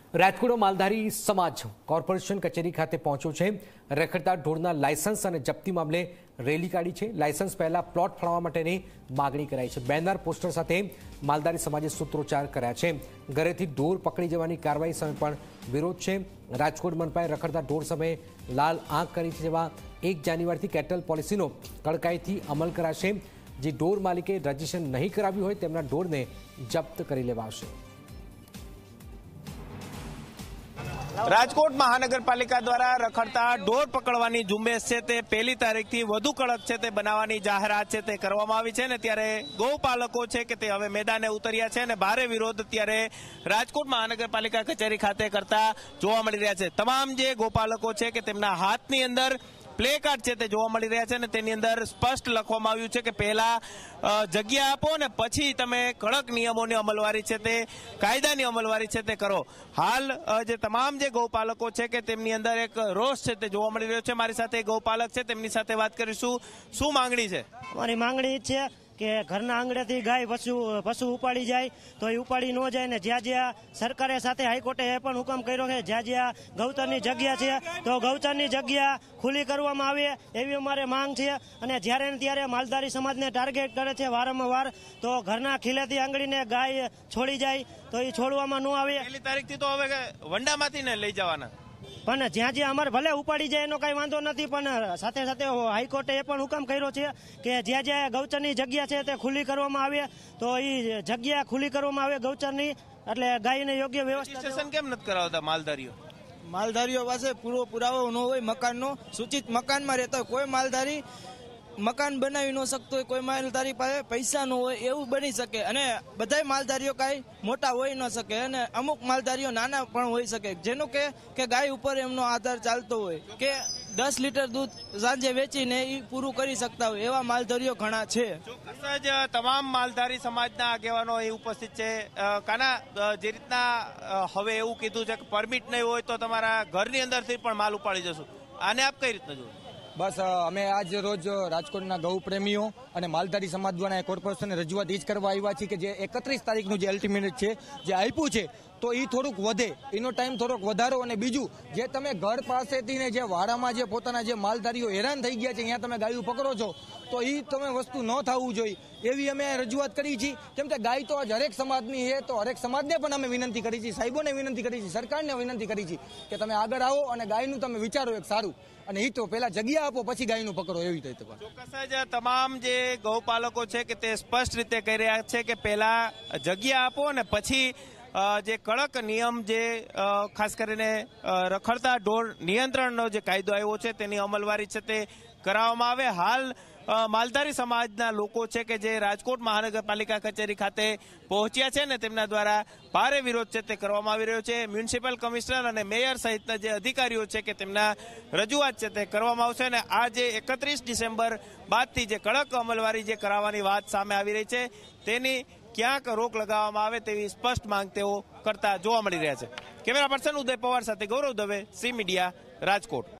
રાજકોટ માલધારી સમાજ કોર્પોરેશન કચેરી ખાતે પહોંચ્યો છે। રખડતા ઢોરના લાયસન્સ અને જપ્તી મામલે રેલી કાઢી છે। લાયસન્સ પહેલા પ્લોટ ફાળવવા માટેની માગણી કરાઈ છે। બેનર પોસ્ટર સાથે માલધારી સમાજે સૂત્રોચ્ચાર કર્યા છે। ઘરેથી ઢોર પકડી જવાની કાર્યવાહી સામે પણ વિરોધ છે। રાજકોટ મનપાએ રખડતા ઢોર સામે લાલ આંખ કરી છે। જેમાં 1 જાન્યુઆરીથી કેટલ પોલિસીનો કડકાઈથી અમલ કરાશે। જે ઢોર માલિકે રજીસ્ટ્રેશન નહીં કરાવ્યું હોય તેમના ઢોરને જપ્ત કરી લેવાશે। રાજકોટ મહાનગરપાલિકા દ્વારા રખડતા ઢોર પકડવાની ઝુંબેશ છે તે 1 તારીખથી વધુ કડક છે તે બનાવવાની જાહેરાત છે તે કરવામાં આવી છે ને ત્યારે ગૌપાલકો છે કે તે હવે મેદાને ઉતર્યા છે અને ભારે વિરોધ અત્યારે રાજકોટ મહાનગરપાલિકા કચેરી ખાતે કરતા જોવા મળી રહ્યા છે। તમામ જે ગૌપાલકો છે કે તેમના હાથની અંદર પ્લે કાર્ડ છે તે જોવા મળી રહ્યા છે અને તેની અંદર સ્પષ્ટ લખવામાં આવ્યું છે કે પહેલા જગ્યા આપો ને પછી તમે કડક નિયમોની અમલવારી છે તે કાયદાની અમલવારી છે તે કરો। હાલ જે તમામ જે ગૌપાલકો છે કે તેમની અંદર એક રોષ છે તે જોવા મળી રહ્યો છે। મારી સાથે ગૌપાલક છે તેમની સાથે વાત કરીશું। શું માંગણી છે? અમારી માંગણી છે કે ઘરના આંગણેથી ગાય પશુ ઉપાડી જાય તો એ ઉપાડી ન જાય ને જ્યાં સરકારે સાથે હાઈકોર્ટે એ પણ હુકમ કર્યો છે જ્યાં ગૌચરની જગ્યા છે તો ગૌચરની જગ્યા ખુલ્લી કરવામાં આવે એવી અમારે માંગ છે। અને જ્યારે ને ત્યારે માલધારી સમાજને ટાર્ગેટ કરે છે વારંવાર તો ઘરના ખીલેથી આંગળીને ગાય છોડી જાય તો એ છોડવામાં ન આવે। 1 તારીખથી તો હવે વંડામાંથી ને લઈ જવાના પણ જ્યાં અમારે ભલે ઉપાડી જાય એનો કઈ વાંધો નથી પણ સાથે સાથે હાઈકોર્ટે એ પણ હુકમ કર્યો છે કે જ્યાં ગૌચરની જગ્યા છે તે ખુલ્લી કરવામાં આવે તો એ જગ્યા ખુલ્લી કરવામાં આવે ગૌચરની એટલે ગાયને યોગ્ય વ્યવસ્થા। કેમ નથી કરાવતા માલધારીઓ પાસે પૂરો પુરાવો ન હોય મકાનનો સૂચિત મકાનમાં રહેતા કોઈ માલધારી મકાન બનાવી ન શકતો હોય કોઈ માલધારી પાસે પૈસા ન હોય એવું બની શકે અને બધાય માલધારીઓ કાંઈ મોટા હોઈ ન શકે અને અમુક માલધારીઓ નાના પણ હોઈ શકે જેનો કે ગાય ઉપર એમનો આધાર ચાલતો હોય કે 10 લીટર દૂધ સાંજે વેચીને એ પૂરું કરી શકતા હોય એવા માલધારીઓ ઘણા છે। ચોક્કસ જ તમામ માલધારી સમાજના આગેવાનો અહીં ઉપસ્થિત છે। કાના જે રીતના હવે એવું કીધું છે કે પરમિટ નહીં હોય તો તમારા ઘરની અંદરથી પણ માલ ઉપાડી જશું, આને આપ કઈ રીતના જુઓ? બસ અમે આજ રોજ રાજકોટના ગૌ પ્રેમીઓ અને માલધારી સમાજ દ્વારા કોર્પોરેશનને રજૂઆત એ જ કરવા આવ્યા છીએ કે જે 31 તારીખનું જે અલ્ટિમેટ છે જે આપ્યું છે તો એ થોડુંક વધે, એનો ટાઈમ થોડોક વધારો। અને બીજું જે તમે ઘર પાસેથી ને જે વાડામાં જે પોતાના જે માલધારીઓ હેરાન થઈ ગયા છે અહીંયા તમે ગાયું પકડો છો તો એ તમે વસ્તુ ન થવું જોઈએ એવી અમે રજૂઆત કરી છે। કેમ કે ગાય તો આજ હરેક સમાજની છે તો હરેક સમાજને પણ અમે વિનંતી કરી છે, સાહેબોને વિનંતી કરી છે, સરકારને વિનંતી કરી છે કે તમે આગળ આવો અને ગાયનું તમે વિચારો એક સારું અને એ તો પહેલા જગ્યા આપો પછી ગાયનું પકડો એવી રીતે। ચોક્કસ જ તમામ જે ગૌપાલકો છે કે તે સ્પષ્ટ રીતે કહી રહ્યા છે કે પહેલા જગ્યા આપો અને પછી જે કડક નિયમ જે ખાસ કરીને રખડતા ઢોર નિયંત્રણનો જે કાયદો આવ્યો છે તેની અમલવારી છે તે કરાવવામાં આવે। હાલ માલધારી સમાજના લોકો છે કે જે રાજકોટ મહાનગરપાલિકા કચેરી ખાતે પહોંચ્યા છે ને તેમના દ્વારા ભારે વિરોધ છે તે કરવામાં આવી રહ્યો છે। મ્યુનિસિપલ કમિશનર અને મેયર સહિતના જે અધિકારીઓ છે કે તેમના રજૂઆત છે તે કરવામાં આવશે અને આ જે 31 ડિસેમ્બર બાદથી જે કડક અમલવારી જે કરાવવાની વાત સામે આવી રહી છે તેની ક્યાંક રોક લગાવવામાં આવે તેવી સ્પષ્ટ માંગ તેઓ કરતા જોવા મળી રહ્યા છે। કેમેરા પર્સન ઉદય પવાર સાથે ગૌરવ દવે, સી મીડિયા, રાજકોટ।